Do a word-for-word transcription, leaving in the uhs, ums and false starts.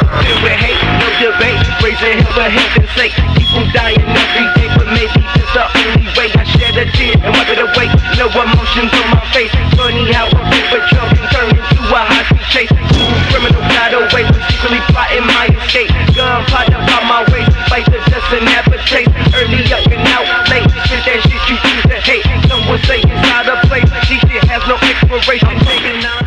Filled with hate, no debate, raising hell for heaven's sake. People dying every day, but maybe this the only way. I shed a tear and wipe it away, no emotions on my face. Funny how a paper truck can turn into a high-speed chase. Two criminals got away, but secretly plotting my escape. Gun popped up on my waist, fight the dust and never taste. Early up and out late, shit that shit you choose to hate. Some would say it's out of place, this shit has no expiration. Taking out